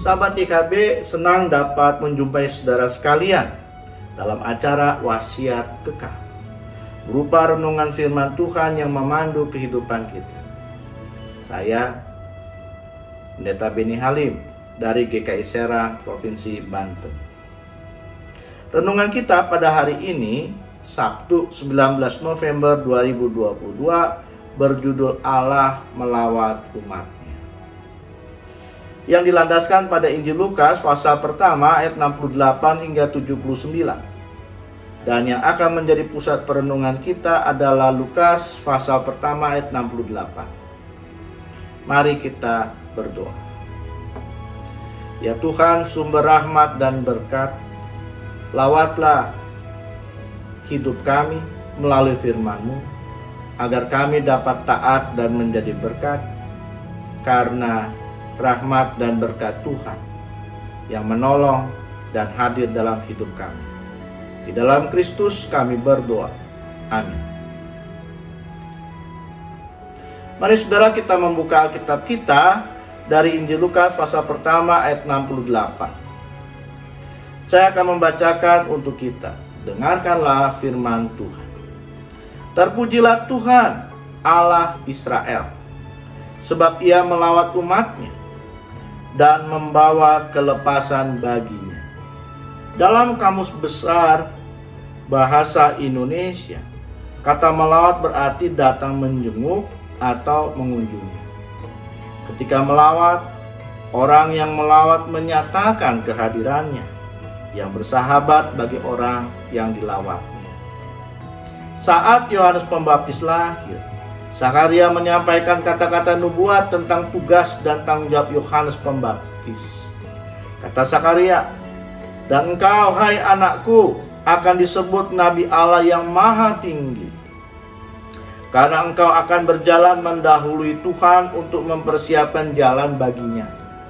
Sahabat YKB senang dapat menjumpai saudara sekalian dalam acara Wasiat Kekal, berupa renungan firman Tuhan yang memandu kehidupan kita. Saya, Pendeta Beni Halim dari GKI Serang, Provinsi Banten. Renungan kita pada hari ini, Sabtu 19 November 2022, berjudul Allah Melawat Umatnya, yang dilandaskan pada Injil Lukas pasal pertama ayat 68 hingga 79. Dan yang akan menjadi pusat perenungan kita adalah Lukas pasal pertama ayat 68. Mari kita berdoa. Ya Tuhan, sumber rahmat dan berkat, lawatlah hidup kami melalui firman-Mu, agar kami dapat taat dan menjadi berkat, karena rahmat dan berkat Tuhan yang menolong dan hadir dalam hidup kami. Di dalam Kristus kami berdoa. Amin. Mari saudara, kita membuka Alkitab kita dari Injil Lukas pasal pertama ayat 68. Saya akan membacakan untuk kita. Dengarkanlah firman Tuhan. Terpujilah Tuhan Allah Israel, sebab Ia melawat umatnya dan membawa kelepasan baginya. Dalam Kamus Besar Bahasa Indonesia, kata melawat berarti datang menjenguk atau mengunjungi. Ketika melawat, orang yang melawat menyatakan kehadirannya yang bersahabat bagi orang yang dilawatnya. Saat Yohanes Pembaptis lahir, Sakaria menyampaikan kata-kata nubuat tentang tugas dan tanggung jawab Yohanes Pembaptis. Kata Sakaria, "Dan engkau, hai anakku, akan disebut Nabi Allah yang Maha Tinggi, karena engkau akan berjalan mendahului Tuhan untuk mempersiapkan jalan baginya,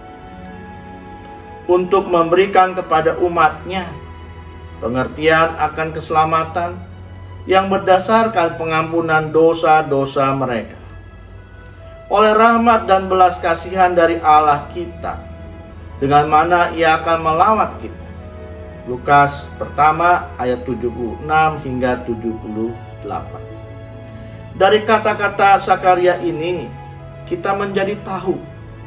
untuk memberikan kepada umatnya pengertian akan keselamatan yang berdasarkan pengampunan dosa-dosa mereka, oleh rahmat dan belas kasihan dari Allah kita, dengan mana Ia akan melawat kita." Lukas pertama ayat 76 hingga 78. Dari kata-kata Sakaria ini, kita menjadi tahu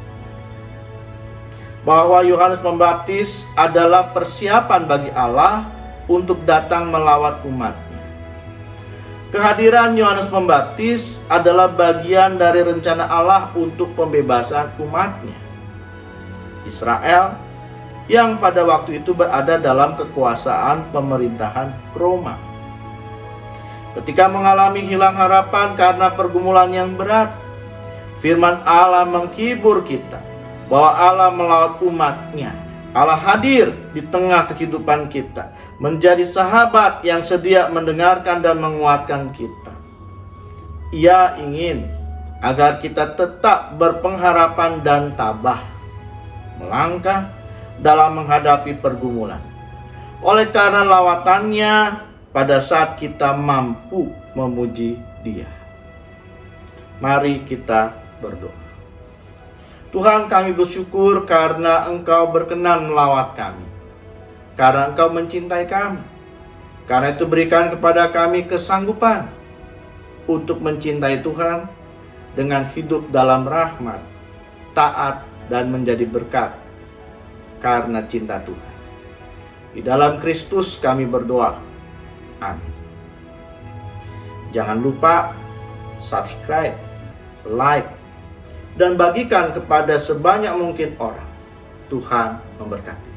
bahwa Yohanes Pembaptis adalah persiapan bagi Allah untuk datang melawat umatnya. Kehadiran Yohanes Pembaptis adalah bagian dari rencana Allah untuk pembebasan umatnya, Israel, yang pada waktu itu berada dalam kekuasaan pemerintahan Roma. Ketika mengalami hilang harapan karena pergumulan yang berat, firman Allah menghibur kita bahwa Allah melawat umatnya. Allah hadir di tengah kehidupan kita, menjadi sahabat yang sedia mendengarkan dan menguatkan kita. Ia ingin agar kita tetap berpengharapan dan tabah melangkah dalam menghadapi pergumulan, oleh karena lawatannya pada saat kita mampu memuji Dia. Mari kita berdoa. Tuhan, kami bersyukur karena Engkau berkenan melawat kami, karena Engkau mencintai kami. Karena itu berikan kepada kami kesanggupan untuk mencintai Tuhan dengan hidup dalam rahmat, taat, dan menjadi berkat karena cinta Tuhan. Di dalam Kristus kami berdoa. Amin. Jangan lupa subscribe, like, dan bagikan kepada sebanyak mungkin orang. Tuhan memberkati.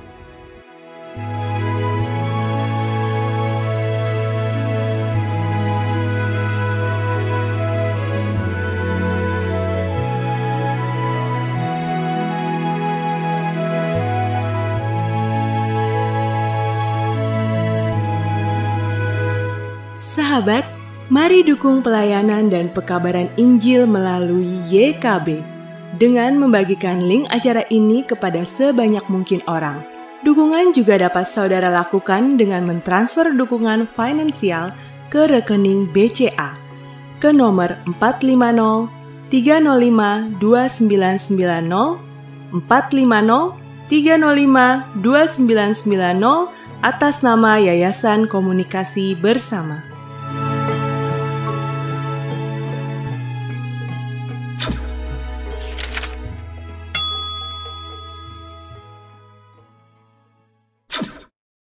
Sahabat, mari dukung pelayanan dan pekabaran Injil melalui YKB dengan membagikan link acara ini kepada sebanyak mungkin orang. Dukungan juga dapat saudara lakukan dengan mentransfer dukungan finansial ke rekening BCA ke nomor 450 305 2990 450 305 2990 atas nama Yayasan Komunikasi Bersama.